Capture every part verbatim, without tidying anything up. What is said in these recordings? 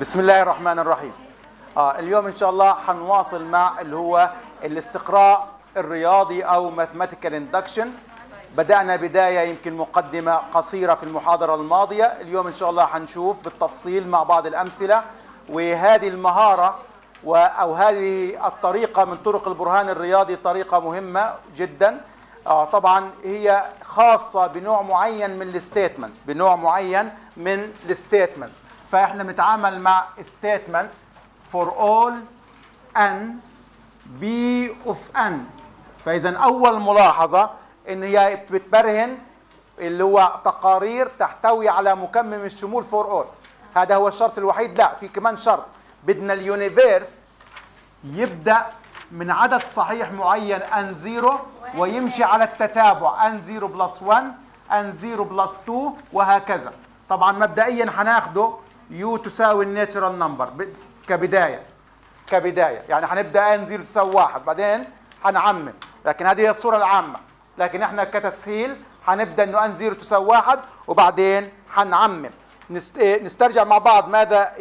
بسم الله الرحمن الرحيم. آه اليوم إن شاء الله حنواصل مع اللي هو الاستقراء الرياضي أو Mathematical Induction. بدأنا بداية يمكن مقدمة قصيرة في المحاضرة الماضية. اليوم إن شاء الله حنشوف بالتفصيل مع بعض الأمثلة، وهذه المهارة أو هذه الطريقة من طرق البرهان الرياضي طريقة مهمة جدا. آه طبعا هي خاصة بنوع معين من الستيتمنتس بنوع معين من الستيتمنتس فإحنا بنتعامل مع statements for all n b of n. فإذا أول ملاحظة إن هي بتبرهن اللي هو تقارير تحتوي على مكمم الشمول for all. هذا هو الشرط الوحيد. لا، في كمان شرط، بدنا اليونيفيرس يبدأ من عدد صحيح معين n زيرو ويمشي على التتابع n زيرو بلس واحد n زيرو بلس اثنين وهكذا. طبعا مبدئيا هناخده u تساوي الناتشرال نمبر كبدايه كبدايه يعني هنبدا n زيرو تساوي واحد، بعدين هنعمم، لكن هذه هي الصوره العامه. لكن احنا كتسهيل هنبدا انه n زيرو تساوي واحد وبعدين هنعمم. نسترجع مع بعض ماذا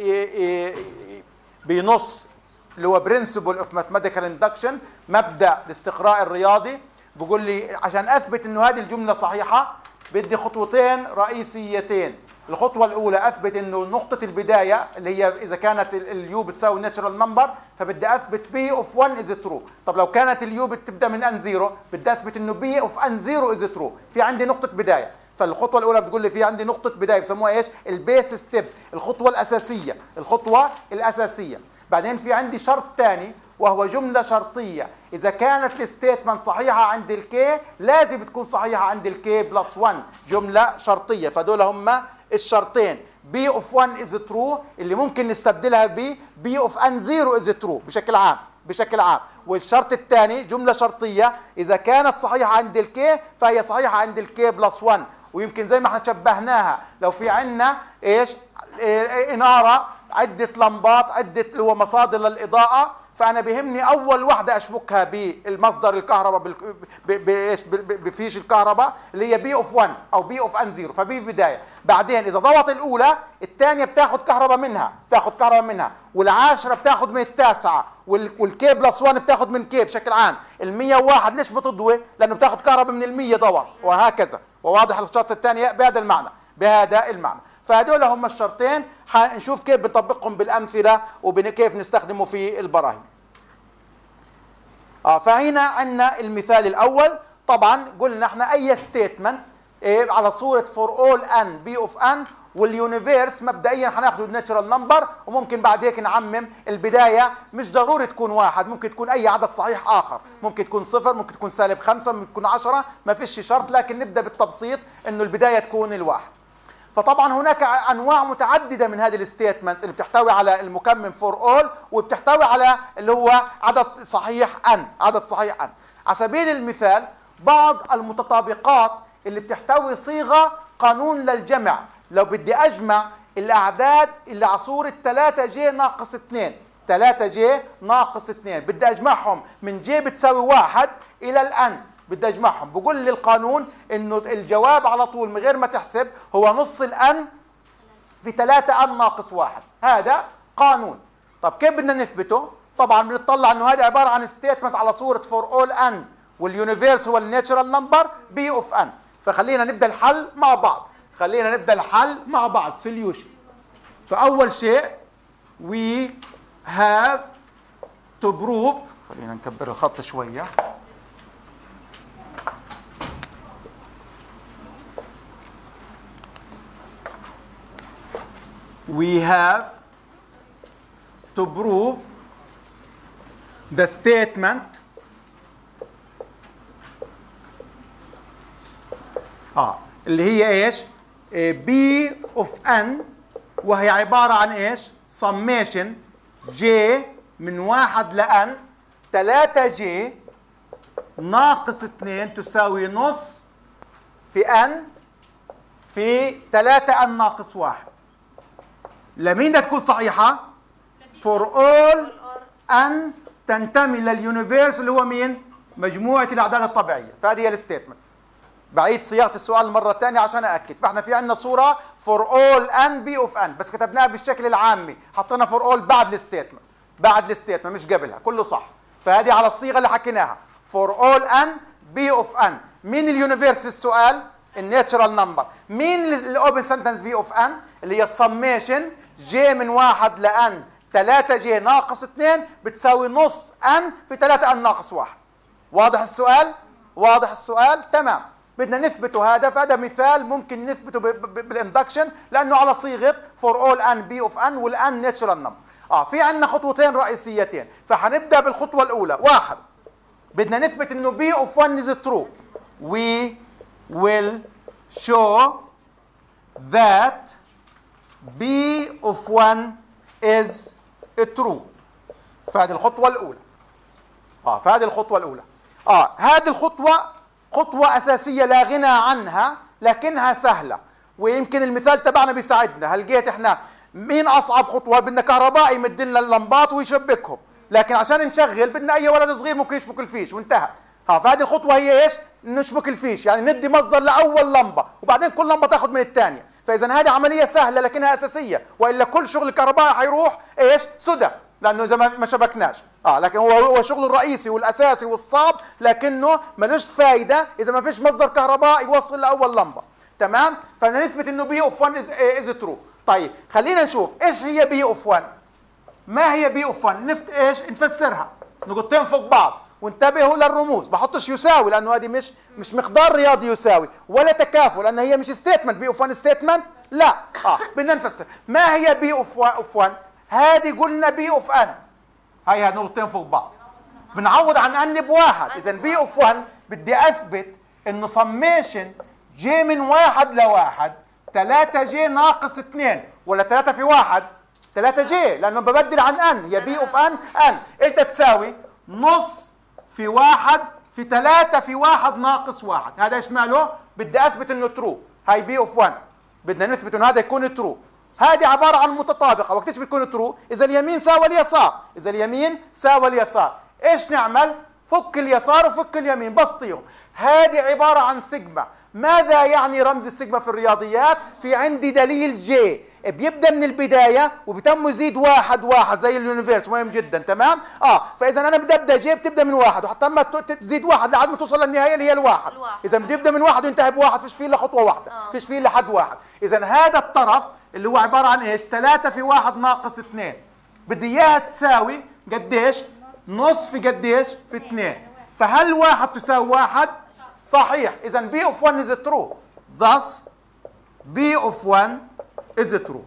بنص اللي هو برنسبل اوف ماثيماتيكال اندكشن، مبدا الاستقراء الرياضي. بقول لي عشان اثبت انه هذه الجمله صحيحه بدي خطوتين رئيسيتين. الخطوه الاولى اثبت انه نقطه البدايه اللي هي اذا كانت اليو بتساوي الناتشرال نمبر فبدي اثبت بي اوف واحد از ترو. طب لو كانت اليو بتبدا من ان زيرو بدي اثبت انه بي اوف ان زيرو از ترو. في عندي نقطه بدايه. فالخطوه الاولى بتقول لي في عندي نقطه بدايه بسموها ايش؟ البيس ستيب، الخطوه الاساسيه الخطوه الاساسيه. بعدين في عندي شرط ثاني وهو جمله شرطيه. اذا كانت الستيتمنت صحيحه عند الكي لازم تكون صحيحه عند الكي بلس واحد. جمله شرطيه. فدول هم الشرطين. بي اوف واحد از ترو اللي ممكن نستبدلها ب بي اوف ان زيرو از ترو بشكل عام بشكل عام. والشرط الثاني جمله شرطيه اذا كانت صحيحه عند الكي فهي صحيحه عند الكي بلس واحد. ويمكن زي ما احنا شبهناها لو في عندنا ايش؟ اناره، عده لمبات، عده اللي هو مصادر للاضاءه، فانا بيهمني اول واحده اشبكها بالمصدر الكهرباء بايش؟ بفيش الكهرباء اللي هي بي اوف واحد او بي اوف ان زيرو. فبي بدايه. بعدين اذا ضغط الاولى الثانيه بتاخذ كهرباء منها بتاخذ كهرباء منها والعاشره بتاخذ من التاسعه والكي بلس واحد بتاخذ من كي بشكل عام. ال مية وواحد ليش بتضوي؟ لانه بتاخذ كهرباء من ال مية ضوء وهكذا. وواضح الشرط الثاني بهذا المعنى بهذا المعنى. فهذول هم الشرطين. حنشوف كيف بنطبقهم بالامثله وكيف نستخدمه في البراهين. اه فهنا عندنا المثال الاول. طبعا قلنا احنا اي ستيتمنت إيه على صوره فور اول ان بي اوف ان، واليونيفيرس مبدئيا هناخذ الناتشرال نمبر وممكن بعد هيك نعمم. البدايه مش ضروري تكون واحد، ممكن تكون اي عدد صحيح اخر، ممكن تكون صفر، ممكن تكون سالب خمسه، ممكن تكون عشرة، ما فيش شرط. لكن نبدا بالتبسيط انه البدايه تكون الواحد. فطبعا هناك انواع متعدده من هذه الستيتمنتس اللي بتحتوي على المكمل فور اول وبتحتوي على اللي هو عدد صحيح ان عدد صحيح ان. على سبيل المثال بعض المتطابقات اللي بتحتوي صيغه قانون للجمع. لو بدي اجمع الاعداد اللي على صوره ثلاثة جي ناقص اثنين ثلاثة جي ناقص اثنين بدي اجمعهم من جي بتساوي واحد الى الان. بدي اجمعهم. بقول لي القانون انه الجواب على طول من غير ما تحسب هو نص الان في ثلاثة ان ناقص واحد. هذا قانون. طب كيف بدنا نثبته؟ طبعا بنطلع انه هذا عباره عن ستيتمنت على صوره فور اول ان واليونيفيرس هو الناتشرال نمبر بي اوف ان. فخلينا نبدا الحل مع بعض. خلينا نبدا الحل مع بعض. سوليوشن. فاول شيء we have to prove. خلينا نكبر الخط شويه. we have to prove the statement اه اللي هي ايش؟ b of n، وهي عباره عن ايش؟ summation j من واحد ل n ثلاثة جي ناقص اثنين تساوي نص في n في ثلاثة n ناقص واحد. لمين بدها تكون صحيحه؟ for all n تنتمي لليونيفيرس اللي هو مين؟ مجموعه الاعداد الطبيعيه. فهذه هي الستيتمنت. بعيد صياغه السؤال مره ثانيه عشان ااكد. فاحنا في عندنا صوره for all n b of n، بس كتبناها بالشكل العامي، حطينا for all بعد الستيتمنت، بعد الستيتمنت مش قبلها، كله صح. فهذه على الصيغه اللي حكيناها for all n b of n. مين اليونيفيرس في السؤال؟ الناتشرال نمبر. مين الاوبن سنتنس بي اوف ان؟ اللي هي السميشن جي من واحد لان ثلاثة جي ناقص اثنين بتساوي نص ان في ثلاثة ان ناقص واحد. واضح السؤال؟ واضح السؤال؟ تمام. بدنا نثبته هذا، فهذا مثال ممكن نثبته بالاندكشن لانه على صيغه فور اول ان بي اوف ان، والان ناتشرال نمبر. اه في عندنا خطوتين رئيسيتين، فحنبدا بالخطوه الاولى. واحد، بدنا نثبت انه بي اوف واحد از ترو. we will show that B of one is true. فهذه الخطوة الأولى. اه فهذه الخطوة الأولى. اه هذه الخطوة خطوة أساسية لا غنى عنها، لكنها سهلة، ويمكن المثال تبعنا بيساعدنا. هل جيت احنا مين أصعب خطوة؟ بدنا كهربائي يمد لنا اللمبات ويشبكهم، لكن عشان نشغل بدنا أي ولد صغير ممكن يشبك الفيش وانتهى. اه فهذه الخطوة هي ايش؟ نشبك الفيش، يعني ندي مصدر لاول لمبه وبعدين كل لمبه تاخذ من الثانيه. فاذا هذه عمليه سهله لكنها اساسيه، والا كل شغل الكهرباء حيروح ايش؟ سدى، لانه اذا ما شبكناش. اه لكن هو هو شغله الرئيسي والاساسي والصعب، لكنه ملوش فايده اذا ما فيش مصدر كهرباء يوصل لاول لمبه. تمام؟ فبدنا نثبت انه بي اوف واحد از ترو. طيب خلينا نشوف ايش هي بي اوف واحد. ما هي بي اوف واحد؟ نفت ايش؟ نفسرها نقطتين فوق بعض، وانتبهوا للرموز، بحطش يساوي لانه هذه مش مش مقدار رياضي يساوي، ولا تكافؤ لان هي مش ستيتمنت. بي اوف واحد ستيتمنت؟ لا. اه بدنا نفسر. ما هي بي اوف واحد؟ هذه قلنا بي اوف ان، هاي هاي نقطتين فوق بعض، بنعوض عن ان بواحد. اذا بي اوف واحد بدي اثبت انه سميشن جي من واحد لواحد ثلاثة جي ناقص اثنين، ولا ثلاثة في واحد ثلاثة جي، لانه ببدل عن ان، هي بي اوف ان ان ايش تساوي؟ نص في واحد في ثلاثة في واحد ناقص واحد. هذا ايش ماله؟ بدي اثبت انه ترو. هاي بي اوف واحد بدنا نثبت انه هذا يكون ترو. هذه عباره عن متطابقه. وقت ايش بتكون ترو؟ اذا اليمين ساوى اليسار، اذا اليمين ساوى اليسار. ايش نعمل؟ فك اليسار وفك اليمين، بسطيهم. هذه عباره عن سيجما. ماذا يعني رمز السيجما في الرياضيات؟ في عندي دليل جي بيبدا من البدايه وبتم يزيد واحد واحد زي اليونيفيرس، مهم جدا. تمام؟ اه فاذا انا بدي ابدا جي بتبدا من واحد وحتى ما تزيد واحد لحد ما توصل للنهايه اللي هي الواحد. اذا بدي ابدا من واحد وينتهي بواحد، فيش فيه الا خطوه واحده، آه. فيش فيه الا حد واحد. اذا هذا الطرف اللي هو عباره عن ايش؟ ثلاثة في واحد ناقص اثنين، بدي اياها تساوي قديش؟ نص في قديش؟ في اثنين. فهل واحد تساوي واحد؟ صحيح. اذا بي اوف واحد is true. Thus بي اوف واحد is true.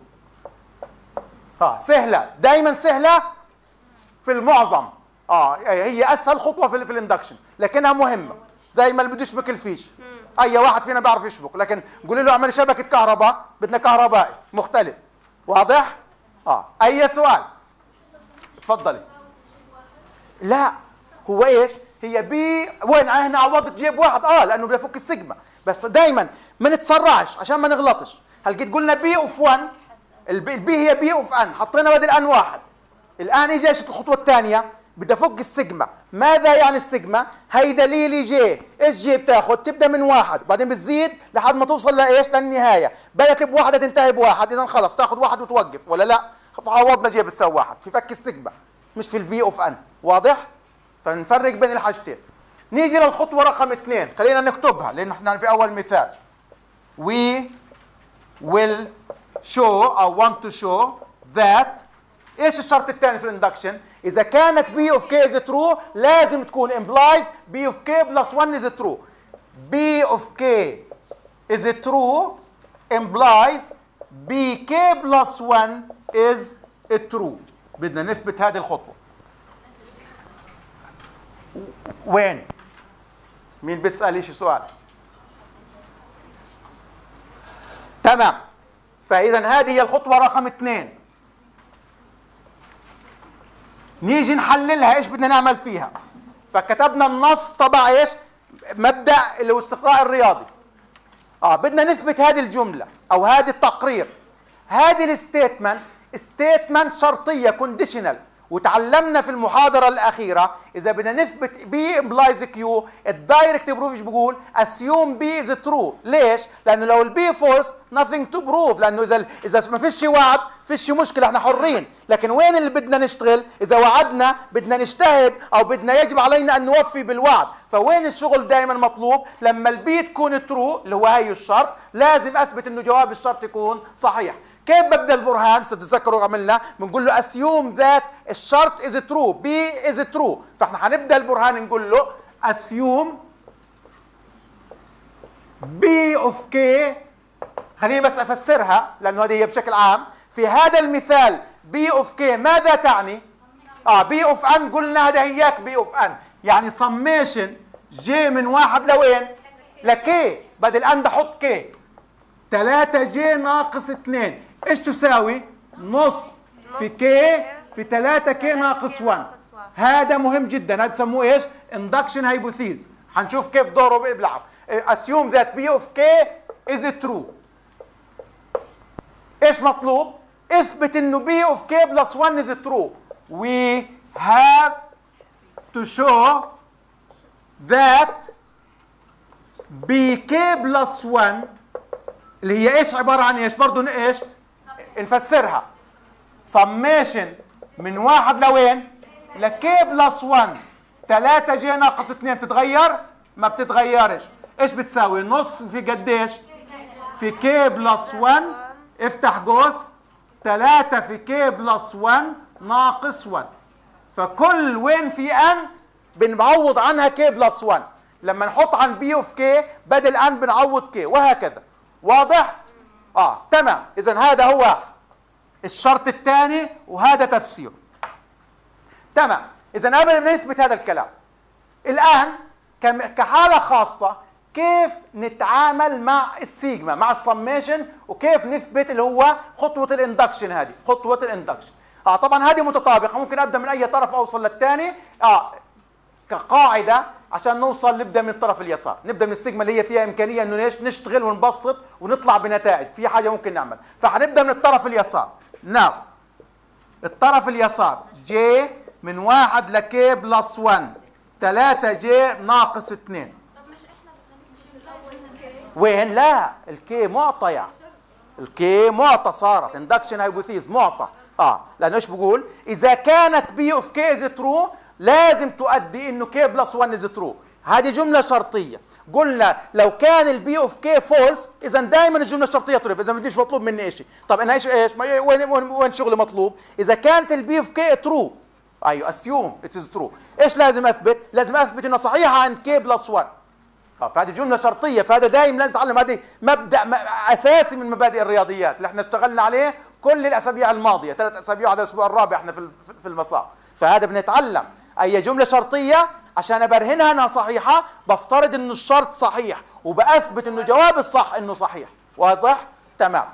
اه سهله، دائما سهله في المعظم. اه هي اسهل خطوه في, في الاندكشن، لكنها مهمه. زي ما اللي بده يشبك الفيش، اي واحد فينا بيعرف يشبك، لكن قولي له اعمل شبكه كهرباء بدنا كهربائي مختلف. واضح؟ اه اي سؤال؟ تفضلي. لا هو ايش؟ هي بي وين انا عوضت جيب واحد؟ اه لانه بدي افك السيجما. بس دائما ما نتسرعش عشان ما نغلطش. هل قد قلنا بي اوف واحد؟ البي هي بي اوف ان، حطينا بدل ان واحد. الان اجى ايش الخطوه الثانيه؟ بدي افك السيجما. ماذا يعني السيجما؟ هي دليلي جي. ايش جي بتاخذ؟ تبدا من واحد وبعدين بتزيد لحد ما توصل لايش؟ للنهايه. بدات بواحده تنتهي بواحد، اذا خلص تاخذ واحد وتوقف، ولا لا؟ عوضنا جي بتساوي واحد في فك السيجما، مش في البي اوف ان. واضح؟ فنفرق بين الحاجتين. نيجي للخطوه رقم اثنين، خلينا نكتبها لان احنا في اول مثال. We will show او want to show that. ايش الشرط الثاني في الاندكشن؟ اذا كانت بي اوف كي از ترو لازم تكون implies بي اوف كي بلس واحد از ترو. بي اوف كي از ترو implies بي كي بلس واحد از ترو. بدنا نثبت هذه الخطوه. وين؟ مين بيسال ايش سؤال؟ تمام. فاذا هذه هي الخطوه رقم اثنين. نيجي نحللها، ايش بدنا نعمل فيها؟ فكتبنا النص تبع ايش؟ مبدا اللي هو الاستقراء الرياضي. اه بدنا نثبت هذه الجمله او هذه التقرير. هذه الستيتمنت ستيتمنت شرطيه كونديشنال، وتعلمنا في المحاضرة الأخيرة إذا بدنا نثبت B implies Q الدايركت بروف ايش بقول؟ assume B is true. ليش؟ لأنه لو ال B false nothing to prove، لأنه إذا إذا ما فيش وعد فيش مشكلة، احنا حرين. لكن وين اللي بدنا نشتغل؟ إذا وعدنا بدنا نجتهد أو بدنا يجب علينا أن نوفي بالوعد. فوين الشغل دائما مطلوب؟ لما البي تكون ترو اللي هو هي الشرط لازم أثبت إنه جواب الشرط يكون صحيح. كيف ببدا البرهان؟ ستتذكروا عملنا بنقول له assume that الشرط is true B is true. فاحنا هنبدا البرهان نقول له assume B of K. خليني بس افسرها لانه هذه هي بشكل عام. في هذا المثال B of K ماذا تعني؟ اه B of N قلنا هذا هياك B of N يعني summation J من واحد لوين؟ لكي. بدل N بحط K ثلاثة جي ناقص اثنين ايش تساوي؟ نص في كي في ثلاثة كي ناقص واحد. هذا مهم جدا، هذا سموه ايش؟ اندكشن هايبوثيز. حنشوف كيف دوره بيلعب. assume that B of K is true. ايش مطلوب؟ اثبت انه B of K plus one is true. We have to show that B K plus one اللي هي ايش عباره عن ايش؟ برضه ايش؟ نفسرها summation من واحد لوين؟ لكي بلس واحد. ثلاثة جي ناقص اثنين بتتغير؟ ما بتتغيرش. ايش بتساوي؟ نص في قديش؟ في كي بلس واحد افتح قوس ثلاثة في كي بلس واحد ناقص واحد. فكل وين في ان بنعوض عنها كي بلس واحد. لما نحط عن بي اوف كي بدل ان بنعوض كي وهكذا. واضح؟ اه تمام. اذا هذا هو الشرط الثاني وهذا تفسيره. تمام. اذا قبل ما نثبت هذا الكلام الان كحاله خاصه كيف نتعامل مع السيجما مع السميشن وكيف نثبت اللي هو خطوه الاندكشن. هذه خطوه الاندكشن اه طبعا هذه متطابقه، ممكن ابدا من اي طرف اوصل للثاني اه كقاعده عشان نوصل. نبدا من الطرف اليسار، نبدا من السيجما اللي هي فيها امكانيه انه ليش نشتغل ونبسط ونطلع بنتائج في حاجه ممكن نعمل. فحنبدا من الطرف اليسار. ناو الطرف اليسار جي من واحد لكي بلس واحد ثلاثة جي ناقص اثنين. طب مش احنا بنمشي وين؟ لا الكي معطى يعني الكي معطى صارت اندكشن هايبوثيز معطى. اه لانه ايش بقول؟ اذا كانت بي اوف كي از ترو لازم تؤدي انه كي بلس واحد از ترو. هذه جمله شرطيه. قلنا لو كان البي اوف كي فولس اذا دائما الجمله الشرطيه ترف، اذا ما بديش مطلوب مني شيء. طب انا ايش ايش وين وين, وين شغلي مطلوب؟ اذا كانت البي اوف كي ترو ايوه اسيوم ات از ترو. ايش لازم اثبت؟ لازم اثبت انها صحيحه عند كي بلس واحد. فهذه جمله شرطيه، فهذا دائما لازم نتعلم. هذه مبدا اساسي من مبادئ الرياضيات اللي احنا اشتغلنا عليه كل الاسابيع الماضيه، ثلاث اسابيع على الاسبوع الرابع احنا في في المساء. فهذا بنتعلم اي جمله شرطيه عشان ابرهنها انها صحيحه بفترض انه الشرط صحيح وباثبت انه جواب الصح انه صحيح. واضح؟ تمام.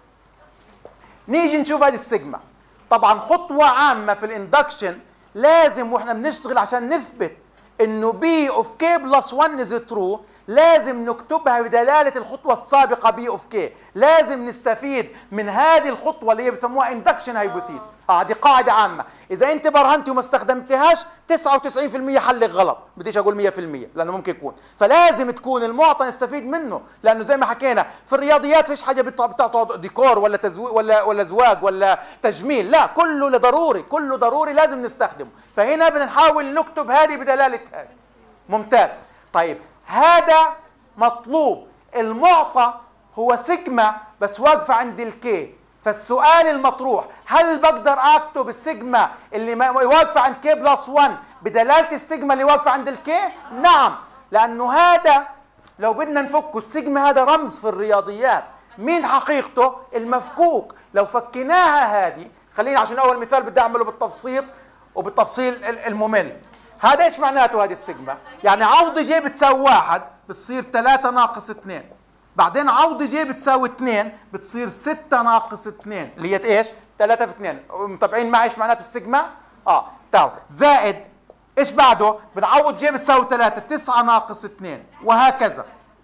نيجي نشوف هذه السيجما. طبعا خطوه عامه في الاندكشن لازم واحنا بنشتغل عشان نثبت انه بي اوف كي بلس واحد از ترو لازم نكتبها بدلاله الخطوه السابقه بي اوف كي. لازم نستفيد من هذه الخطوه اللي هي بسموها اندكشن هايبوثيس. اه دي قاعده عامه، اذا انت برهنتي وما استخدمتهاش تسعة وتسعين بالمئة حلك غلط، بديش اقول مئة بالمئة لانه ممكن يكون. فلازم تكون المعطى نستفيد منه، لانه زي ما حكينا في الرياضيات فيش حاجه بتعطي ديكور ولا تزويق ولا ولا زواج ولا تجميل، لا كله ضروري، كله ضروري لازم نستخدمه. فهنا بدنا نحاول نكتب هذه بدلاله هذه. ممتاز. طيب هذا مطلوب. المعطى هو سيجما بس واقفه عند الكي. فالسؤال المطروح هل بقدر اكتب السيجما اللي واقفه عند كي بلس واحد بدلاله السيجما اللي واقفه عند الكي؟ نعم، لانه هذا لو بدنا نفكه السيجما هذا رمز في الرياضيات. مين حقيقته؟ المفكوك. لو فكيناها هذه، خلينا عشان اول مثال بدي اعمله بالتبسيط وبالتفصيل الممل. هذا ايش معناته هذه السيجما؟ يعني عوض جي بتساوي واحد بتصير ثلاثة ناقص اثنين، بعدين عوض جي بتساوي اثنين بتصير ستة ناقص اثنين اللي هي ايش؟ ثلاثة في اثنين. متابعين معي ايش معنات السيجما؟ اه تاو زائد ايش بعده؟ بنعوض جي بتساوي ثلاثة تسعة ناقص اثنين وهكذا.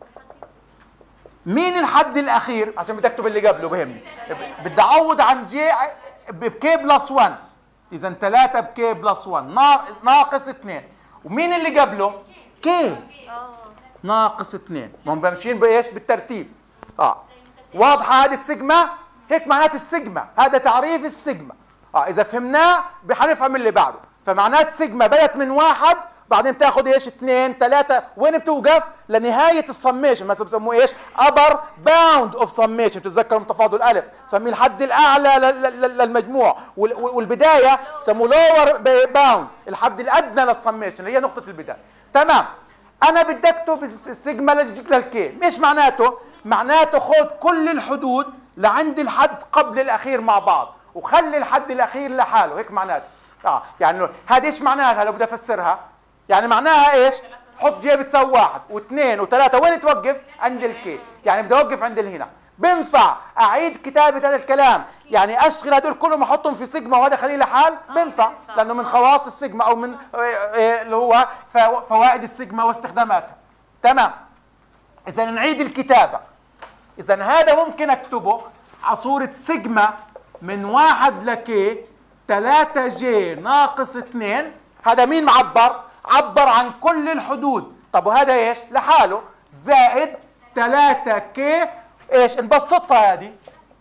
مين الحد الاخير؟ عشان بدي اكتب اللي قبله بهمني. بدي اعوض عن جي بكي بلس واحد اذا ثلاثة بكي بلس واحد ناقص اثنين. ومين اللي قبله؟ كي ناقص اثنين. ما هم بمشين بايش؟ بالترتيب. اه واضحه هذه السيجما؟ هيك معنات السيجما، هذا تعريف السيجما. اه اذا فهمناه حنفهم اللي بعده. فمعنات سيجما بدت من واحد بعدين بتاخذ ايش؟ اثنين ثلاثة، وين بتوقف؟ لنهاية السميشن، مثلا بسموه ايش؟ upper bound of summation، بتتذكروا من تفاضل الألف، بسميه الحد الأعلى للمجموع، والبداية بسموه lower bound، الحد الأدنى للسميشن اللي هي نقطة البداية. تمام. أنا بدي أكتب السيجما للكي، مش معناته؟ معناته خذ كل الحدود لعند الحد قبل الأخير مع بعض، وخلي الحد الأخير لحاله، هيك معناته. اه يعني هذا ايش معناها لو بدي أفسرها؟ يعني معناها ايش؟ حط جي بتساوي واحد واثنين وثلاثة، وين توقف؟ عند الكي، يعني بدي اوقف عند الهنا. بنفع اعيد كتابة هذا الكلام، يعني اشتغل هدول كلهم احطهم في سيجما وهذا خليه لحال؟ بنفع، لانه من خواص السيجما او من اللي هو فوائد السيجما واستخداماتها. تمام. اذا نعيد الكتابة. اذا هذا ممكن اكتبه على صورة سيجما من واحد لكي ثلاثة جي ناقص اثنين. هذا مين معبر؟ عبر عن كل الحدود. طب وهذا ايش؟ لحاله زائد ثلاثة كي ايش؟ نبسطها هذه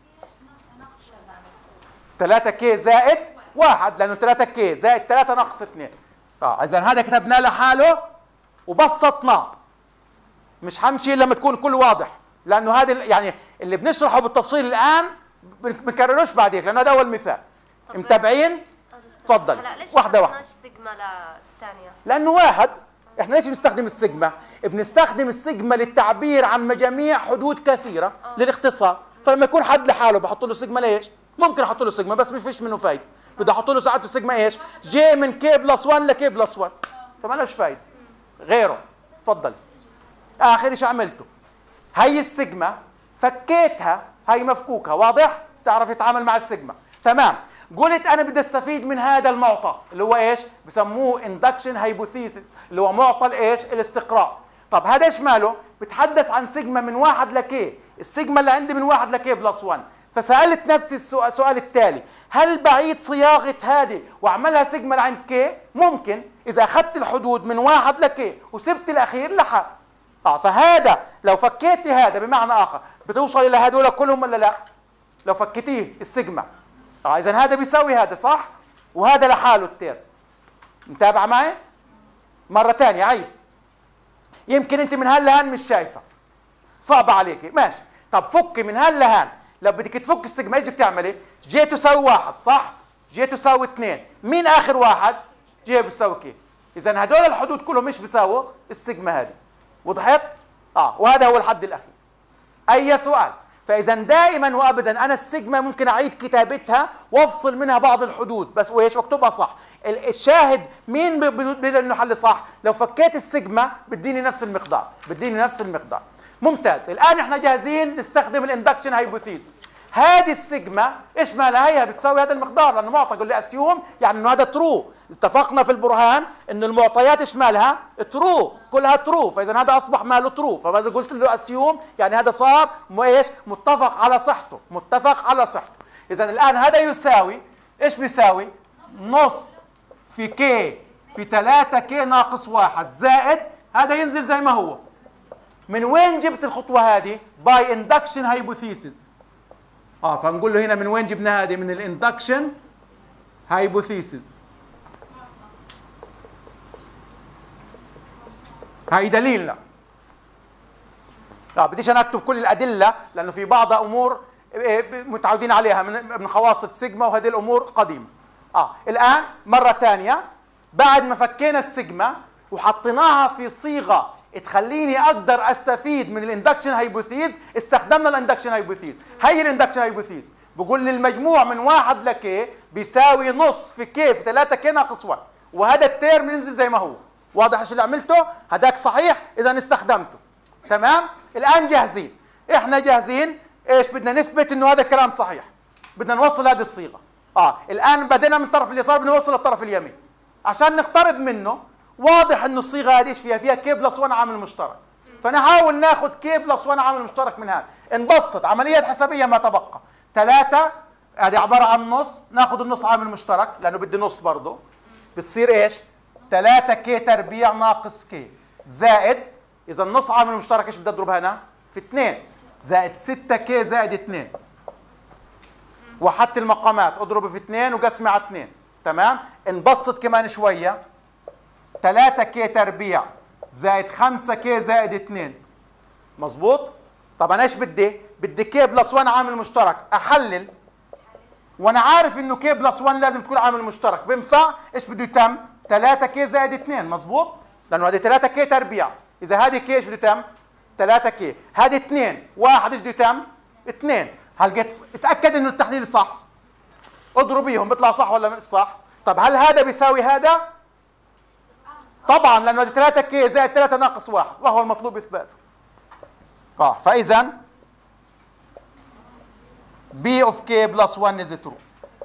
ثلاثة كي زائد واحد، لانه ثلاثة كي زائد ثلاثة ناقص اثنين. اه اذا هذا كتبناه لحاله وبسطناه. مش حمشي لما تكون كل واضح، لانه هذا يعني اللي بنشرحه بالتفصيل الان بنكرروش بعد هيك، لانه هذا اول مثال. متابعين؟ تفضل. واحدة واحدة. سيجما للثانية؟ لأنه واحد. احنا ليش بنستخدم السيجما؟ بنستخدم السيجما للتعبير عن مجاميع حدود كثيرة أوه. للاختصار. فلما يكون حد لحاله بحط له سيجما ليش؟ ممكن احط له سيجما بس ما فيش منه فايدة. بدي احط له ساعات سيجما ايش؟ جي من كي بلس واحد لكي بلس واحد. فما لهش فايدة. غيره. تفضل. آخر شيء عملته. هي السيجما فكيتها، هي مفكوكة، واضح؟ تعرف يتعامل مع السيجما. تمام. قلت انا بدي استفيد من هذا المعطى اللي هو ايش؟ بسموه اندكشن هايبوثيسيس، اللي هو معطى الايش؟ الاستقراء. طب هذا ايش ماله؟ بتحدث عن سيجما من واحد لكي، السيجما اللي عندي من واحد لكي بلس واحد. فسالت نفسي السؤال, السؤال التالي، هل بعيد صياغه هذه واعملها سيجما لعند كي؟ ممكن اذا اخذت الحدود من واحد لكي وسبت الاخير لحال. اه فهذا لو فكيتي هذا بمعنى اخر بتوصل الى هذول كلهم ولا لا؟ لو فكيتيه السيجما. اه اذا هذا بيساوي هذا صح؟ وهذا لحاله التير. متابعه معي؟ مره ثانيه عيد. يمكن انت من هان لهان مش شايفه، صعبه عليكي، ماشي. طب فكي من هان لهان. لو بدك تفك السيجما ايش بدك تعملي؟ جي تساوي واحد صح؟ جي تساوي اثنين، مين اخر واحد؟ جي بيساوي كي. اذا هدول الحدود كلهم مش بيساووا السيجما هذه. وضحت؟ اه وهذا هو الحد الاخير. اي سؤال؟ فاذا دائما وابدا انا السيجما ممكن اعيد كتابتها وافصل منها بعض الحدود بس وايش واكتبها صح. الشاهد مين بيقول انه حل صح؟ لو فكيت السيجما بديني نفس المقدار، بديني نفس المقدار. ممتاز. الان احنا جاهزين نستخدم الاندكشن هايبوثيسيس. هذه السيجما ايش مالها؟ هي بتساوي هذا المقدار لانه معطى. قول لي اسيوم يعني انه هذا ترو. اتفقنا في البرهان انه المعطيات ايش مالها؟ ترو، كلها ترو، فاذا هذا اصبح ماله ترو. فماذا قلت له اسيوم؟ يعني هذا صار ايش؟ متفق على صحته، متفق على صحته. اذا الان هذا يساوي ايش بيساوي؟ نص في كي في ثلاثة كي ناقص واحد زائد هذا ينزل زي ما هو. من وين جبت الخطوة هذه؟ باي اندكشن هايبوثيسيس. اه فنقول له هنا من وين جبنا هذه؟ من الاندكشن هايبوثيسيس. هاي دليلنا. لا بديش انا اكتب كل الادله لانه في بعض امور متعودين عليها من خواص السيجما وهذه الامور قديمه. اه الان مره ثانيه بعد ما فكينا السيجما وحطيناها في صيغه تخليني اقدر استفيد من الاندكشن هايبوثيز، استخدمنا الاندكشن هايبوثيز. هي الاندكشن هايبوثيز بقول لي المجموع من واحد لكي بيساوي نص في كي في ثلاثة كي ناقص واحد، وهذا التيرم ينزل زي ما هو. واضح ايش اللي عملته؟ هذاك صحيح اذا استخدمته. تمام؟ الان جاهزين. احنا جاهزين ايش بدنا نثبت انه هذا الكلام صحيح. بدنا نوصل هذه الصيغه. اه الان بدينا من الطرف اليسار بدنا نوصل للطرف اليمين. عشان نقترب منه واضح انه الصيغه هذه ايش فيها؟ فيها كي بلس واحد عامل مشترك. فنحاول ناخذ كي بلس واحد عامل مشترك من هذا. نبسط عمليه حسابيه ما تبقى. ثلاثة هذه عباره عن نص، ناخذ النص عامل مشترك لانه بدي نص برضه، بتصير ايش؟ ثلاثة كي تربيع ناقص كي زائد، اذا النص عامل مشترك ايش بدي اضرب هنا؟ في اثنين، زائد ستة كي زائد اثنين. وحدت المقامات، اضربه في اثنين وقسمي على اثنين، تمام؟ انبسط كمان شويه، ثلاثة كي تربيع زائد خمسة كي زائد اثنين، مظبوط؟ طب انا ايش بدي؟ بدي كي بلس واحد عامل مشترك، احلل وانا عارف انه كي بلس واحد لازم تكون عامل مشترك، بينفع ايش بده يتم؟ ثلاثة كي زائد اثنين، مظبوط؟ لانه هذه ثلاثة كي تربيع، اذا هذه كي ايش بده يتم؟ ثلاثة كي، هذه اثنين، واحد ايش بده يتم؟ اثنين. هل قد اتاكد انه التحليل صح؟ اضربيهم بيطلع صح ولا مش صح؟ طب هل هذا بيساوي هذا؟ طبعا، لانه هذه ثلاثة كي زائد ثلاثة ناقص واحد، وهو المطلوب اثباته. اه فاذا B of K plus one is true.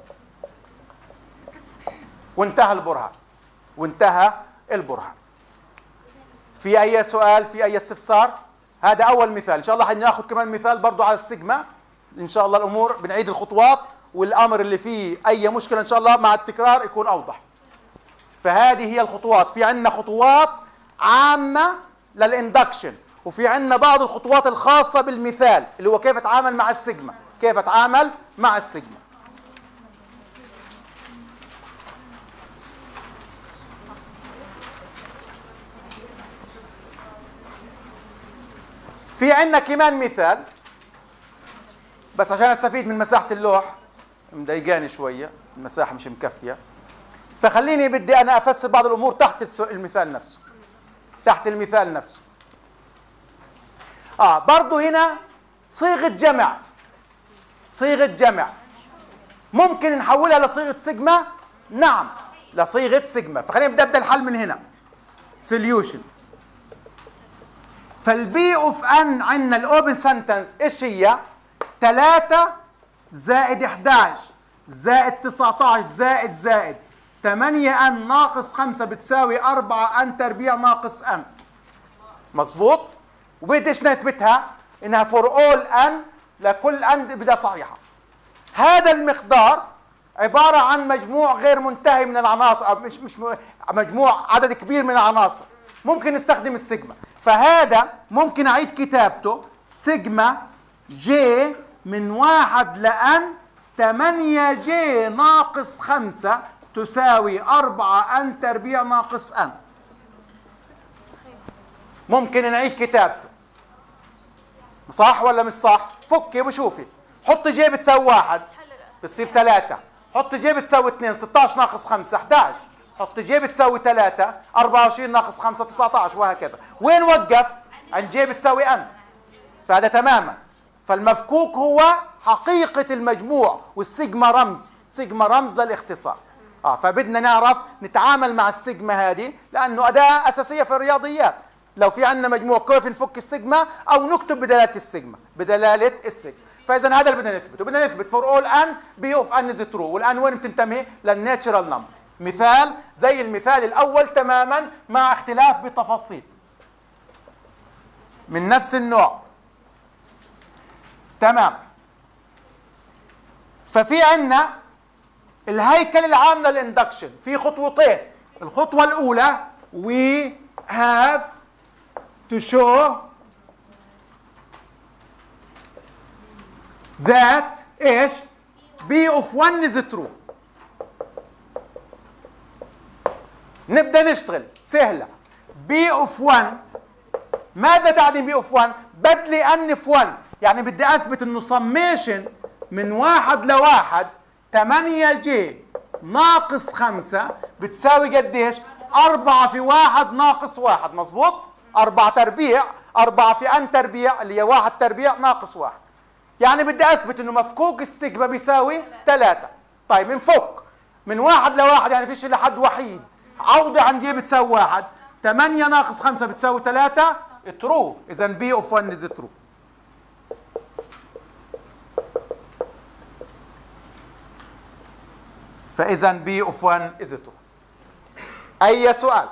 وانتهى البرهان، وانتهى البرهان. في اي سؤال؟ في اي استفسار؟ هذا اول مثال، ان شاء الله حناخذ كمان مثال برضو على السيجما، ان شاء الله الامور بنعيد الخطوات، والامر اللي فيه اي مشكله ان شاء الله مع التكرار يكون اوضح. فهذه هي الخطوات، في عندنا خطوات عامه للاندكشن، وفي عندنا بعض الخطوات الخاصه بالمثال اللي هو كيف اتعامل مع السيجما، كيف اتعامل مع السيجما. في عندنا كمان مثال، بس عشان استفيد من مساحة اللوح مضايقاني شوية، المساحة مش مكفية، فخليني بدي انا افسر بعض الامور تحت المثال نفسه. تحت المثال نفسه. اه برضو هنا صيغة جمع، صيغة جمع ممكن نحولها لصيغة سيجما؟ نعم، لصيغة سيجما. فخلينا نبدأ ابدا الحل من هنا. solution. فالبي اوف ان عندنا الاوبن سنتنس ايش هي؟ ثلاثة زائد احد عشر زائد تسعة عشر زائد زائد ثمانية ان ناقص خمسة بتساوي أربعة ان تربيع ناقص ان. مظبوط؟ وبدي ايش نثبتها؟ انها فور اول ان، لكل ان بدها صحيحة. هذا المقدار عبارة عن مجموع غير منتهي من العناصر، مش مش مجموع عدد كبير من العناصر. ممكن نستخدم السيجما، فهذا ممكن اعيد كتابته سيجما جي من واحد لان ثمانية جي ناقص خمسة تساوي أربعة ان تربيع ناقص ان. ممكن نعيد كتابته، صح ولا مش صح؟ فكي وشوفي. حط جي بتساوي واحد بتصير ثلاثة، حط جي بتساوي اثنين ستة عشر ناقص خمسة احد عشر، حط جي بتساوي ثلاثة أربعة وعشرين ناقص خمسة تسعة عشر، وهكذا. وين وقف؟ عند جي بتساوي ان. فهذا تماما. فالمفكوك هو حقيقة المجموع، والسيجما رمز، سيجما رمز للاختصار. اه فبدنا نعرف نتعامل مع السيجما هذه، لانه اداة اساسية في الرياضيات. لو في عندنا مجموع كيف نفك السيجما، او نكتب بدلالة السيجما، بدلالة السيجما. فاذا هذا اللي بدنا نثبته، بدنا نثبت فور اول ان بي اوف ان از ترو، والان وين بتنتمي؟ للناتشرال نمبر. مثال زي المثال الاول تماما مع اختلاف بتفاصيل من نفس النوع. تمام. ففي عندنا الهيكل العام للاندكشن في خطوتين. الخطوة الأولى we have to show that ايش؟ B of one is true. نبدأ نشتغل، سهلة. B of one ماذا تعني B of one؟ بدلي أن في one، يعني بدي أثبت إنه summation من واحد لواحد ثمانية جي ناقص خمسة بتساوي قديش؟ أربعة في واحد ناقص واحد، مظبوط؟ أربعة تربيع، أربعة في أن تربيع اللي هي واحد تربيع ناقص واحد. يعني بدي أثبت إنه مفكوك السيجما بيساوي ثلاثة. طيب نفك من واحد لواحد، يعني فيش إلا حد وحيد. عوضة عن جي بتساوي واحد، ثمانية ناقص خمسة بتساوي ثلاثة، ترو. إذا بي أوف one is true. فإذا بي أوف one is true. أي سؤال؟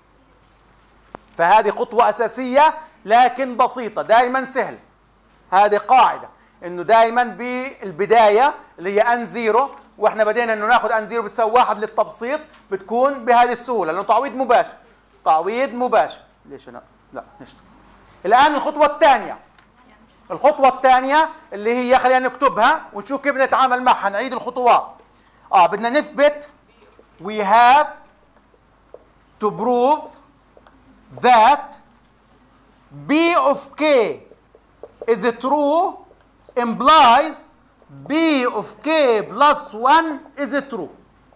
فهذه خطوة أساسية لكن بسيطة، دائما سهل. هذه قاعدة إنه دائما بالبداية اللي هي ان زيرو، واحنا بدينا انه ناخذ ان زيرو بتساوي واحد للتبسيط، بتكون بهذه السهوله لانه تعويض مباشر. تعويض مباشر. ليش انا لا نشتغل الان الخطوه الثانيه. الخطوه الثانيه اللي هي خلينا نكتبها ونشوف كيف نتعامل معها. نعيد الخطوات. اه بدنا نثبت we have to prove that B of K is true implies B of K plus one is true.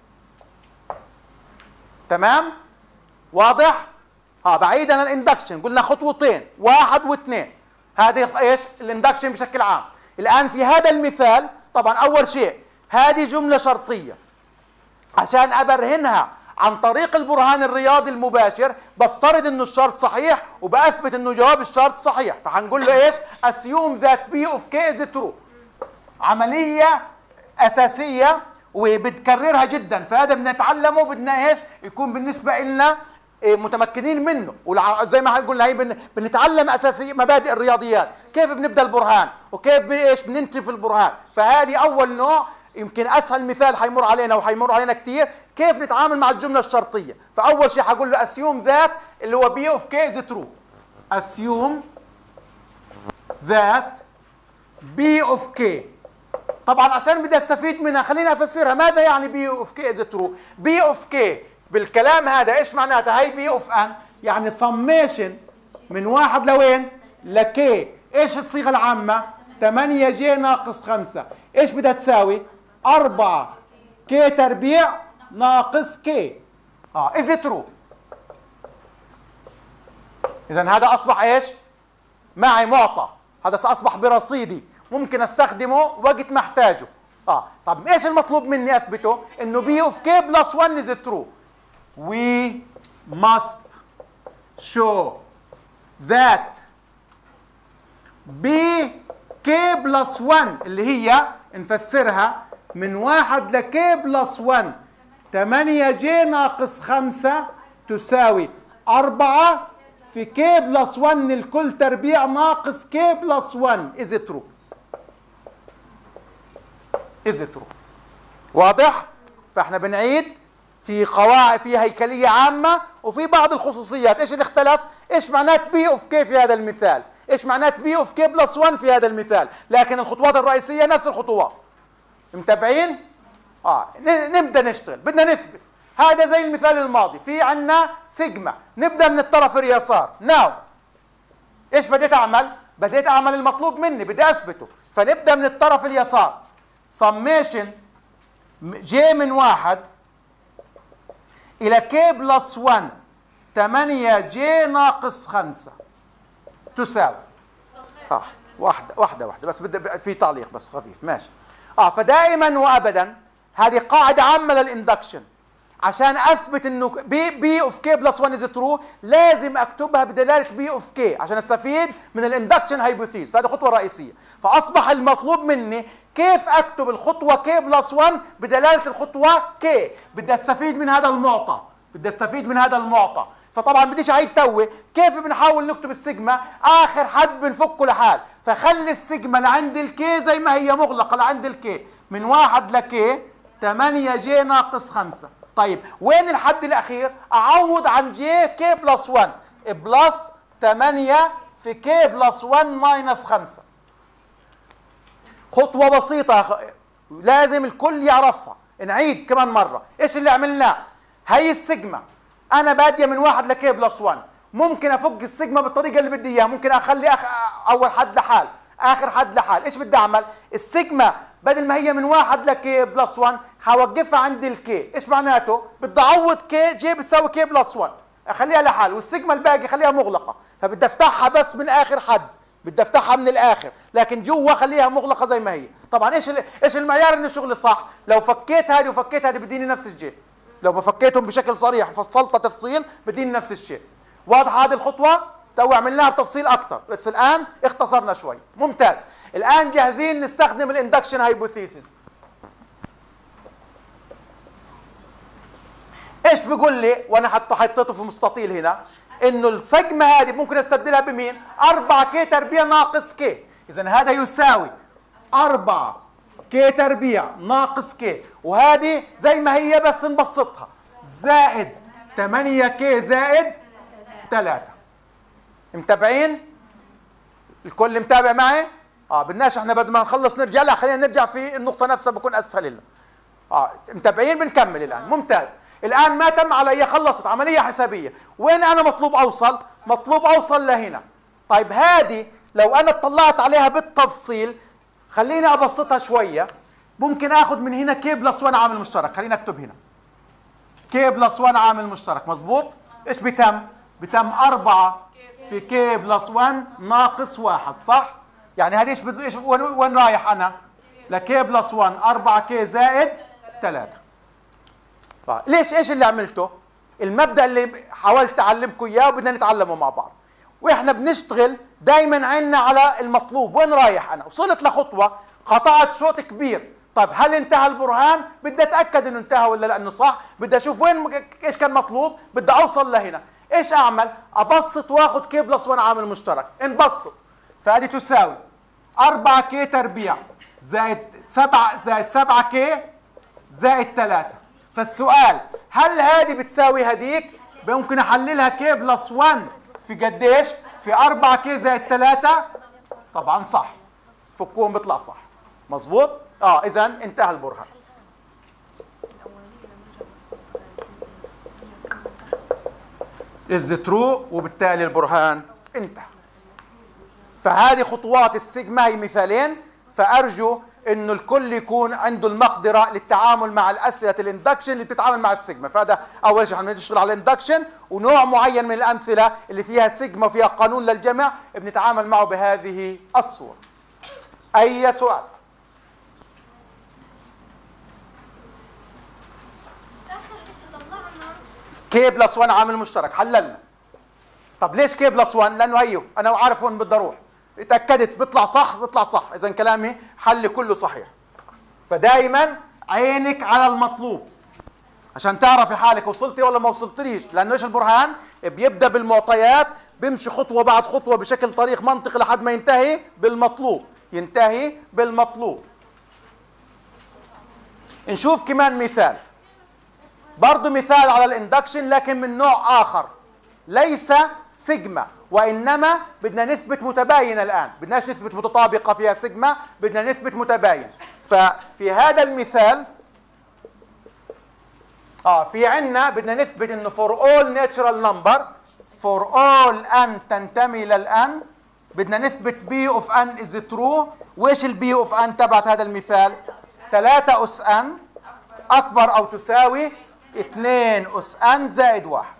تمام؟ واضح؟ اه بعيدا عن الاندكشن قلنا خطوتين واحد واثنين. هذه ايش؟ الاندكشن بشكل عام. الان في هذا المثال طبعا اول شيء هذه جمله شرطيه. عشان ابرهنها عن طريق البرهان الرياضي المباشر بفترض انه الشرط صحيح وباثبت انه جواب الشرط صحيح، فحنقول له ايش؟ assume that B of K is true. عمليه اساسيه وبتكررها جدا، فهذا بدنا نتعلمه، بدنا ايش؟ يكون بالنسبه لنا متمكنين منه، وزي ما قلنا هي بنتعلم اساسي مبادئ الرياضيات، كيف بنبدا البرهان وكيف ايش بننتهي في البرهان. فهذه اول نوع، يمكن اسهل مثال حيمر علينا وحيمر علينا كثير كيف نتعامل مع الجمله الشرطيه. فاول شيء حقول له assume that اللي هو B of K is true. assume that B of K. طبعا عشان بدي استفيد منها خليني افسرها. ماذا يعني B of K is true؟ B of K بالكلام هذا ايش معناتها؟ هي B of N يعني summation من واحد لوين؟ لكي. ايش الصيغه العامه؟ ثمانية جي ناقص خمسة. ايش بدها تساوي؟ أربعة كي تربيع ناقص كي. اه is it true؟ اذا هذا اصبح ايش؟ معي معطى، هذا اصبح برصيدي ممكن استخدمه وقت ما احتاجه. اه طب ايش المطلوب مني اثبته؟ انه B of K plus one is true. We must show that B K plus one اللي هي نفسرها من واحد ل K plus one ثمانية جي ناقص خمسة تساوي أربعة في K plus one الكل تربيع ناقص K plus one. is it true؟ is it true؟ واضح؟ فاحنا بنعيد في قواعد، في هيكلية عامة وفي بعض الخصوصيات. ايش اللي اختلف؟ ايش معنات B of K في هذا المثال؟ ايش معنات B of K plus one في هذا المثال؟ لكن الخطوات الرئيسية نفس الخطوات. متابعين؟ اه نبدا نشتغل، بدنا نثبت. هذا زي المثال الماضي، في عندنا سيجما، نبدا من الطرف اليسار. ناو ايش بديت اعمل؟ بديت اعمل المطلوب مني، بدي اثبته، فنبدا من الطرف اليسار. سميشن جي من واحد الى كي بلس واحد ثمانية جي ناقص خمسة تساوي اه واحدة واحدة واحدة بس بدي في تعليق بس خفيف ماشي. اه فدائما وابدا هذه قاعدة عامة للاندكشن. عشان اثبت انه بي بي اوف كي بلس واحد از ترو لازم اكتبها بدلاله بي اوف كي عشان استفيد من الاندكشن هايبوثيز، فهذه خطوه رئيسيه. فاصبح المطلوب مني كيف اكتب الخطوه كي بلس واحد بدلاله الخطوه كي. بدي استفيد من هذا المعطى، بدي استفيد من هذا المعطى. فطبعا بديش اعيد توي كيف بنحاول نكتب السيجما، اخر حد بنفكه لحال. فخلي السيجما لعند الكي زي ما هي مغلقه لعند الكي من واحد لكي ثمانية جي ناقص خمسة. طيب وين الحد الاخير؟ اعوض عن جي كي بلس واحد بلس ثمانية في كي بلس واحد ماينس خمسة. خطوه بسيطه لازم الكل يعرفها. نعيد كمان مره ايش اللي عملناه. هي السيجما انا باديه من واحد لكي بلس واحد، ممكن افك السيجما بالطريقه اللي بدي اياها، ممكن اخلي أخ... اول حد لحال اخر حد لحال. ايش بدي اعمل؟ السيجما بدل ما هي من واحد لكي بلس واحد حوقفها عند الكي. ايش معناته؟ بدي اعوض كي جي بتساوي كي بلس واحد اخليها لحال، والسيجما الباقي خليها مغلقه. فبدي افتحها بس من اخر حد، بدي افتحها من الاخر، لكن جوا خليها مغلقه زي ما هي. طبعا ايش ايش المعيار ان الشغل صح؟ لو فكيت هذه وفكيت هذه بديني نفس الشيء. لو ما فكيتهم بشكل صريح وفصلتها تفصيل بديني نفس الشيء. واضحه هذه الخطوه؟ تو عملناها بتفصيل اكثر، بس الان اختصرنا شوي. ممتاز. الان جاهزين نستخدم الاندكشن هايبوثيسيس. ايش بيقول لي وانا حتى حطيته في مستطيل هنا؟ انه السيجما هذه ممكن استبدلها بمين؟ أربعة كي تربيع ناقص كي. اذا هذا يساوي أربعة كي تربيع ناقص كي، وهذه زي ما هي بس نبسطها، زائد ثمانية كي زائد ثلاثة. متابعين؟ الكل متابع معي؟ اه بدناش احنا بدل ما نخلص نرجع، لا خلينا نرجع في النقطة نفسها بكون اسهل لنا. اه متابعين؟ بنكمل الان. ممتاز. الان ما تم علي، خلصت عملية حسابية. وين انا مطلوب اوصل؟ مطلوب اوصل لهنا. طيب هذه لو انا اطلعت عليها بالتفصيل، خليني ابسطها شوية. ممكن اخذ من هنا كي بلس واحد عامل مشترك، خلينا اكتب هنا كي بلس واحد عامل مشترك. مظبوط؟ ايش بتم؟ بتم أربعة في كي بلس واحد ناقص واحد، صح؟ يعني هذه ايش بده ايش وين, وين رايح انا؟ لكي بلس واحد أربعة كي زائد ثلاثة. ليش ايش اللي عملته؟ المبدأ اللي حاولت اعلمكم اياه وبدنا نتعلمه مع بعض. واحنا بنشتغل دائما عيننا على المطلوب، وين رايح انا؟ وصلت لخطوة قطعت شوط كبير، طيب هل انتهى البرهان؟ بدي اتاكد انه انتهى ولا لا انه صح، بدي اشوف وين ايش كان مطلوب، بدي اوصل لهنا. ايش اعمل؟ ابسط واخذ كي بلس واحد عامل مشترك، نبسط. فهذه تساوي أربعة كي تربيع زائد سبعة زائد سبعة كي زائد ثلاثة. فالسؤال هل هذه بتساوي هذيك؟ ممكن احللها كي بلس واحد في قديش؟ في أربعة كي زائد ثلاثة. طبعا صح، فكوهم بيطلع صح. مظبوط؟ اه اذا انتهى البرهان. از ترو، وبالتالي البرهان انتهى. فهذه خطوات السيجما، هي مثالين. فارجو انه الكل يكون عنده المقدره للتعامل مع الاسئله الاندكشن اللي بتتعامل مع السيجما. فهذا اول شيء احنا بنشتغل على الاندكشن، ونوع معين من الامثله اللي فيها سيجما وفيها قانون للجمع بنتعامل معه بهذه الصوره. اي سؤال؟ كي بلس واحد عامل مشترك حللنا. طب ليش كي بلس واحد؟ لانه هيو انا عارف وين بدي اروح، اتاكدت بيطلع صح بيطلع صح، اذا كلامي حل كله صحيح. فدائما عينك على المطلوب عشان تعرفي حالك وصلتي ولا ما وصلتليش، لانه ايش البرهان؟ بيبدا بالمعطيات، بيمشي خطوه بعد خطوه بشكل طريق منطقي لحد ما ينتهي بالمطلوب، ينتهي بالمطلوب. نشوف كمان مثال، برضه مثال على الاندكشن لكن من نوع آخر، ليس سيجما، وإنما بدنا نثبت متباين الآن، بدناش نثبت متطابقة فيها سيجما، بدنا نثبت متباين. ففي هذا المثال اه في عنا بدنا نثبت انه for all natural number for all n تنتمي للان بدنا نثبت b of n is true. وايش ال b of n تبعت هذا المثال؟ ثلاثة أس n أكبر أو تساوي اثنين أس n زائد واحد.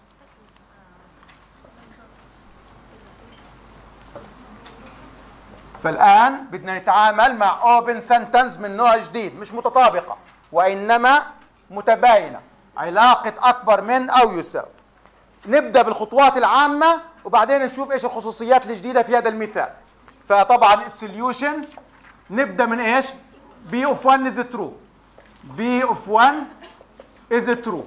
فالآن بدنا نتعامل مع open sentence من نوع جديد، مش متطابقة وإنما متباينة، علاقة أكبر من أو يساوي. نبدأ بالخطوات العامة وبعدين نشوف إيش الخصوصيات الجديدة في هذا المثال. فطبعا السوليوشن نبدأ من إيش؟ b of one is true. b of one is true.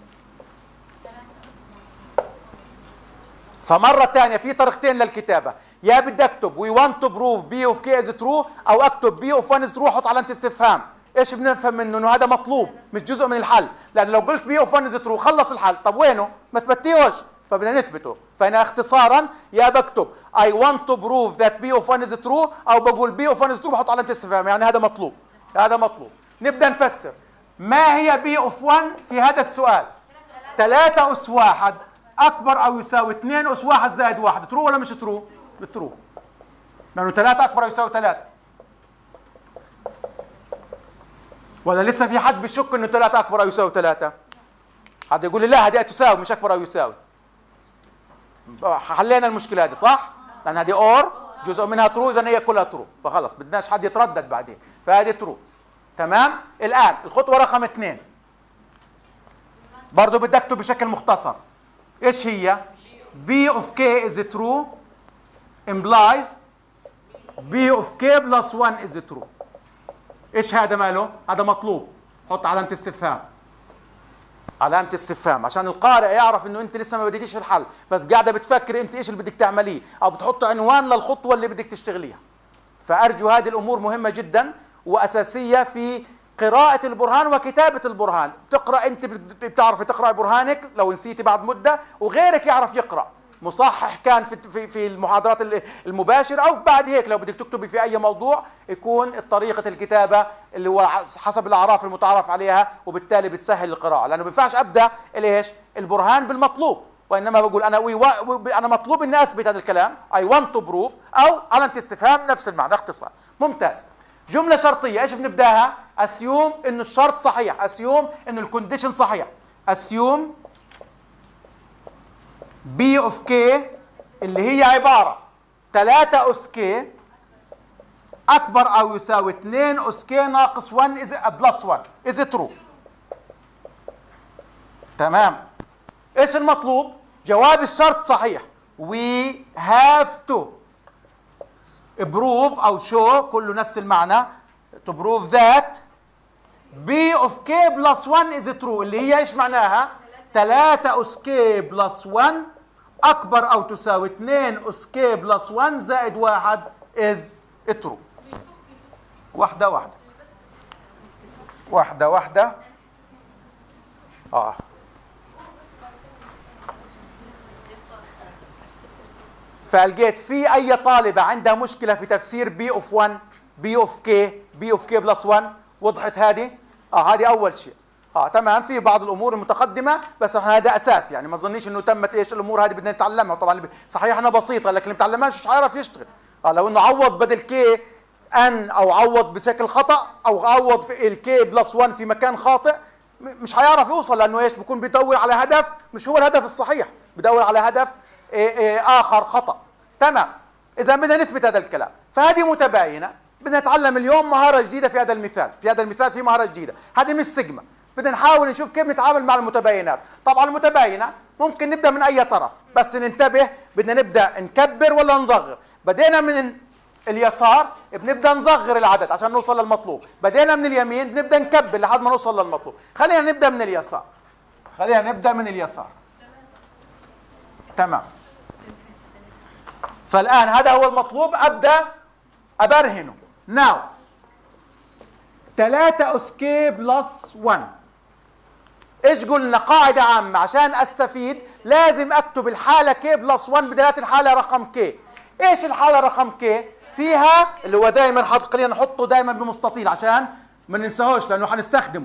فمرة ثانية في طريقتين للكتابة، يا بدي اكتب we want to prove b of k is true او اكتب b of one is true احط علامة استفهام. ايش بنفهم منه؟ انه هذا مطلوب مش جزء من الحل، لان لو قلت b of one is true خلص الحل، طب وينه؟ ما ثبتيهوش، فبدنا نثبته. فهنا اختصارا يا بكتب I want to prove that b of one is true او بقول b of one is true بحط علامة استفهام، يعني هذا مطلوب، هذا مطلوب. نبدأ نفسر. ما هي b of one في هذا السؤال؟ ثلاثة أس واحد أكبر أو يساوي اثنين أس واحد زائد واحد، ترو ولا مش ترو؟ بترو، لأنه ثلاثة أكبر أو يساوي ثلاثة. ولا لسه في حد بيشك إنه ثلاثة أكبر أو يساوي ثلاثة؟ حد يقول لي لا هذه تساوي مش أكبر أو يساوي. حلينا المشكلة هذه صح؟ لأن هذه أور جزء منها ترو، إذا هي كلها ترو، فخلص بدناش حد يتردد بعدين، فهذه ترو. تمام؟ الآن الخطوة رقم اثنين برضه بدي أكتب بشكل مختصر. إيش هي؟ b of k is true implies b of k plus one is true. إيش هذا ماله؟ هذا مطلوب، حط علامة استفهام، علامة استفهام عشان القارئ يعرف إنه أنت لسه ما بديتيش الحل، بس قاعدة بتفكر أنت إيش اللي بدك تعمليه، أو بتحط عنوان للخطوة اللي بدك تشتغليها. فأرجو هذه الأمور مهمة جدا، واساسيه في قراءة البرهان وكتابة البرهان. تقرأ أنت بتعرف تقرأ برهانك لو نسيتي بعد مدة، وغيرك يعرف يقرأ، مصحح كان في في المحاضرات المباشرة أو بعد هيك لو بدك تكتبي في أي موضوع يكون طريقة الكتابة اللي هو حسب الأعراف المتعارف عليها، وبالتالي بتسهل القراءة. لأنه ما بينفعش أبدأ ليش البرهان بالمطلوب، وإنما بقول أنا وي أنا مطلوب إني أثبت هذا الكلام I want to prove، أو علامة استفهام نفس المعنى اختصار. ممتاز. جملة شرطية ايش بنبداها؟ اسيوم انه الشرط صحيح، اسيوم انه الكونديشن صحيح. اسيوم بي اوف كي اللي هي عبارة ثلاثة اس كي اكبر او يساوي اثنين اس كي ناقص واحد از بلس واحد از ترو. تمام. ايش المطلوب؟ جواب الشرط صحيح. we have to prove أو show كله نفس المعنى to prove that b of k plus one is true اللي هي ايش معناها؟ ثلاثة أس k plus واحد أكبر أو تساوي اثنين أس k plus واحد زائد واحد is true. واحدة واحدة واحدة واحدة آه فلقيت في أي طالبة عندها مشكلة في تفسير بي اوف واحد بي اوف كي بي اوف كي بلس واحد؟ وضحت هذه؟ اه هذه أول شيء. اه تمام. في بعض الأمور المتقدمة بس هذا أساس، يعني ما تظنيش إنه تمت ايش الأمور هذه بدنا نتعلمها. طبعا صحيح أنها بسيطة لكن اللي بتعلمهاش مش هيعرف يشتغل. اه لو إنه عوض بدل كي ان أو عوض بشكل خطأ أو عوض في الكي بلس واحد في مكان خاطئ مش هيعرف يوصل، لأنه ايش بيكون بيدور على هدف مش هو الهدف الصحيح، بدور على هدف إيه إيه آخر خطأ. تمام. إذا بدنا نثبت هذا الكلام فهذه متباينة، بدنا نتعلم اليوم مهارة جديدة في هذا المثال، في هذا المثال في مهارة جديدة، هذه مش سيجما، بدنا نحاول نشوف كيف نتعامل مع المتباينات. طبعا المتباينة ممكن نبدأ من أي طرف، بس ننتبه بدنا نبدأ نكبر ولا نصغر. بدينا من اليسار بنبدأ نصغر العدد عشان نوصل للمطلوب، بدينا من اليمين بنبدأ نكبر لحد ما نوصل للمطلوب. خلينا نبدأ من اليسار، خلينا نبدأ من اليسار. تمام. فالآن هذا هو المطلوب، أبدأ أبرهنه. ناو ثلاثة أس كي بلس واحد. إيش قلنا؟ قاعدة عامة عشان أستفيد لازم أكتب الحالة كي بلس واحد بدلالة الحالة رقم كي. إيش الحالة رقم كي؟ فيها اللي هو دائما حط، خلينا نحطه دائما بمستطيل عشان ما ننساهوش لأنه حنستخدمه.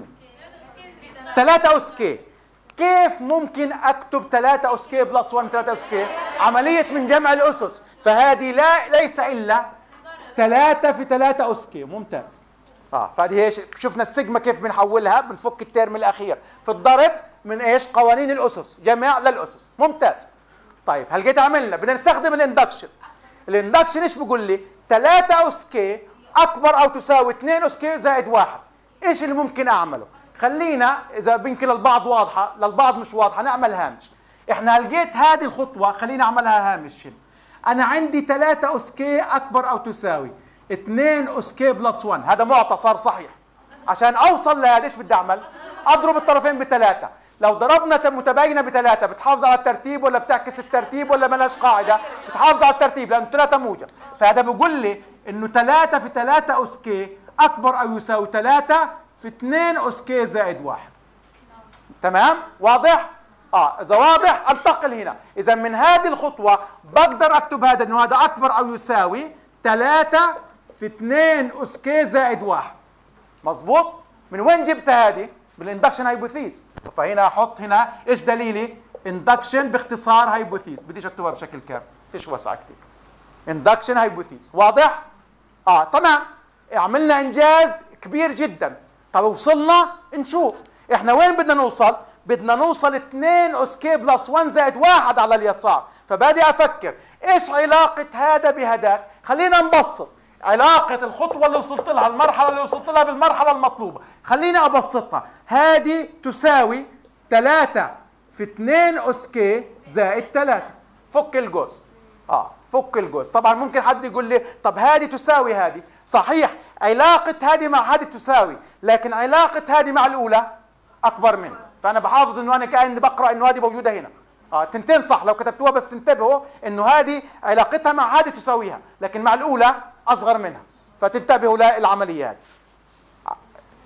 ثلاثة أس كي. كيف ممكن أكتب ثلاثة أس كي بلس واحد ثلاثة أس كي؟ عملية من جمع الأسس، فهذه لا ليس إلا ثلاثة في ثلاثة أس كي. ممتاز. اه فهذه ايش؟ شفنا السيجما كيف بنحولها، بنفك الترم الأخير في الضرب من ايش؟ قوانين الأسس، جمع للأسس. ممتاز. طيب هلقيت عملنا بدنا نستخدم الاندكشن. الاندكشن ايش بقول لي؟ ثلاثة أس كي أكبر أو تساوي اثنين أس كي زائد واحد. ايش اللي ممكن أعمله؟ خلينا إذا يمكن للبعض واضحة للبعض مش واضحة نعمل هامش. إحنا لقيت هذه الخطوة خلينا أعملها هامش. أنا عندي ثلاثة أس كي أكبر أو تساوي اثنين أس كي بلس واحد، هذا معطى صار صحيح. عشان أوصل لهذا إيش بدي أعمل؟ أضرب الطرفين بثلاثة. لو ضربنا متباينة بثلاثة بتحافظ على الترتيب ولا بتعكس الترتيب ولا ملاش قاعدة؟ بتحافظ على الترتيب لأنه ثلاثة موجب. فهذا بيقول لي إنه ثلاثة في ثلاثة أس كي أكبر أو يساوي ثلاثة في اثنين أس كي زائد واحد. تمام؟ واضح؟ اه اذا واضح انتقل هنا. اذا من هذه الخطوة بقدر اكتب هذا انه هذا اكبر او يساوي ثلاثة في اثنين أس كي زائد واحد. مظبوط؟ من وين جبت هذه؟ بالاندكشن هايبوثيز. فهنا احط هنا ايش دليلي؟ اندكشن باختصار هايبوثيز، بديش اكتبها بشكل كامل، فيش وسع كثير. اندكشن هايبوثيز. واضح؟ اه تمام. عملنا انجاز كبير جدا. طب وصلنا نشوف احنا وين بدنا نوصل؟ بدنا نوصل اثنين أس كي بلس واحد زائد واحد على اليسار. فبادي افكر ايش علاقة هذا بهذاك؟ خلينا نبسط علاقة الخطوة اللي وصلت لها، المرحلة اللي وصلت لها بالمرحلة المطلوبة. خلينا ابسطها. هذه تساوي ثلاثة في اثنين أس كي زائد ثلاثة. فك الجزء. اه فك الجزء. طبعا ممكن حد يقول لي طب هذه تساوي هذه. صحيح علاقة هذه مع هذه تساوي، لكن علاقة هذه مع الأولى أكبر منها. فأنا بحافظ إنه أنا كأني بقرأ إنه هذه موجودة هنا. آه تنتين صح لو كتبتوها، بس تنتبهوا إنه هذه علاقتها مع هذه تساويها، لكن مع الأولى أصغر منها. فتنتبهوا للعملية هذه.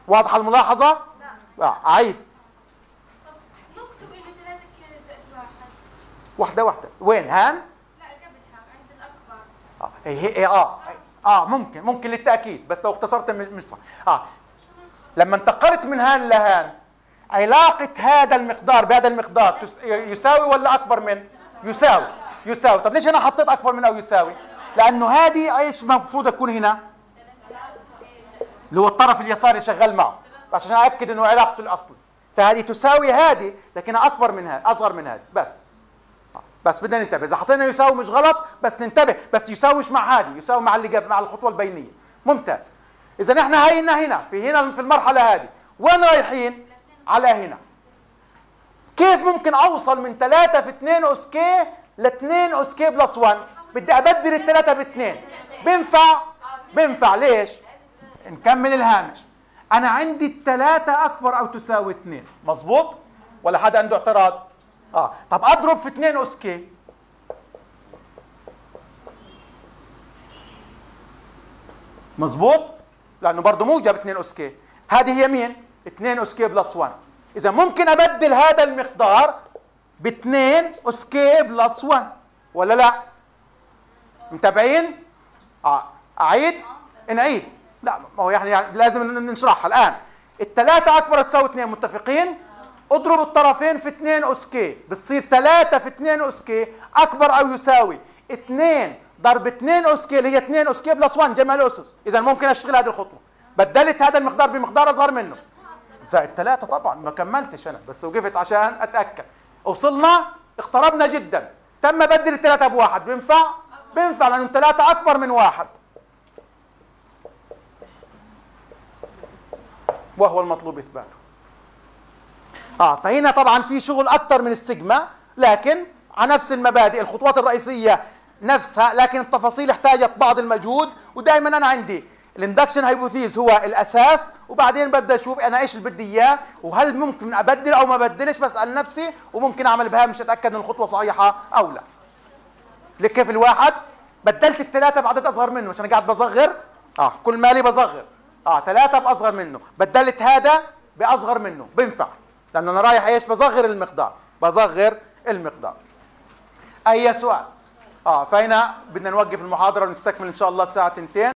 واضحه الملاحظه؟ اه اعيد. طب نكتب انه ثلاثة كي زائد واحد. واحده واحده. وين هان؟ لا قبلها عند الاكبر. اه هي هي اه اه ممكن ممكن للتاكيد، بس لو اختصرت مش صح. اه لما انتقلت من هان لهان، علاقه هذا المقدار بهذا المقدار تس... يساوي ولا اكبر من؟ يساوي. يساوي. طب ليش انا حطيت اكبر من او يساوي؟ لانه هذه ايش المفروض تكون هنا؟ اللي هو الطرف اليساري شغال معه، بس عشان اكد انه علاقته الاصلي. فهذه تساوي هذه لكنها اكبر من هذه، اصغر من هذه. بس بس بدنا ننتبه، اذا حطينا يساوي مش غلط، بس ننتبه، بس يساوي مش مع هذه، يساوي مع اللي قبل، مع الخطوه البينيه. ممتاز. اذا احنا هينا هنا في هنا في المرحله هذه، وين رايحين؟ على هنا. كيف ممكن اوصل من ثلاثة في اثنين اس كي ل اثنين اس كي بلس واحد؟ بدي ابدل الثلاثه باثنين. بينفع؟ بينفع. ليش؟ نكمل الهامش. انا عندي الثلاثه اكبر او تساوي اثنين، مظبوط؟ ولا حدا عنده اعتراض؟ اه طب اضرب في اثنين اس كي. مظبوط؟ لانه برضه موجب اثنين اس كي. هذه هي مين؟ اثنين اس كي بلس واحد. اذا ممكن ابدل هذا المقدار ب اثنين اس كي بلس واحد ولا لا؟ متابعين؟ اه اعيد؟ نعيد. لا ما هو يعني, يعني لازم نشرحها الان. الثلاثه اكبر تساوي اثنين، متفقين؟ اضرب الطرفين في اثنين اس كي، بتصير ثلاثة في اثنين اس كي اكبر او يساوي اثنين ضرب اثنين اس كي اللي هي اثنين اس كي بلس واحد، جمع الاسس. اذا ممكن اشتغل هذه الخطوه. بدلت هذا المقدار بمقدار اصغر منه زائد ثلاثة. طبعا ما كملتش انا، بس وقفت عشان اتاكد. وصلنا، اقتربنا جدا. تم بدل الثلاثه بواحد. بينفع؟ بينفع لانه الثلاثه اكبر من واحد، وهو المطلوب اثباته. اه فهنا طبعا في شغل اكثر من السيجما، لكن على نفس المبادئ، الخطوات الرئيسيه نفسها، لكن التفاصيل احتاجت بعض المجهود. ودائما انا عندي الاندكشن هايبوثيز هو الاساس، وبعدين ببدا اشوف انا ايش اللي بدي اياه، وهل ممكن ابدل او ما ابدلش. بسال نفسي وممكن اعمل بها مش اتاكد ان الخطوه صحيحه او لا. لك كيف الواحد بدلت الثلاثه بعدد اصغر منه عشان قاعد بصغر. اه كل مالي بصغر. اه ثلاثه باصغر منه، بدلت هذا باصغر منه. بينفع لانه انا رايح ايش؟ بصغر المقدار، بصغر المقدار. اي سؤال؟ اه فهنا بدنا نوقف المحاضره ونستكمل ان شاء الله الساعه اثنتين.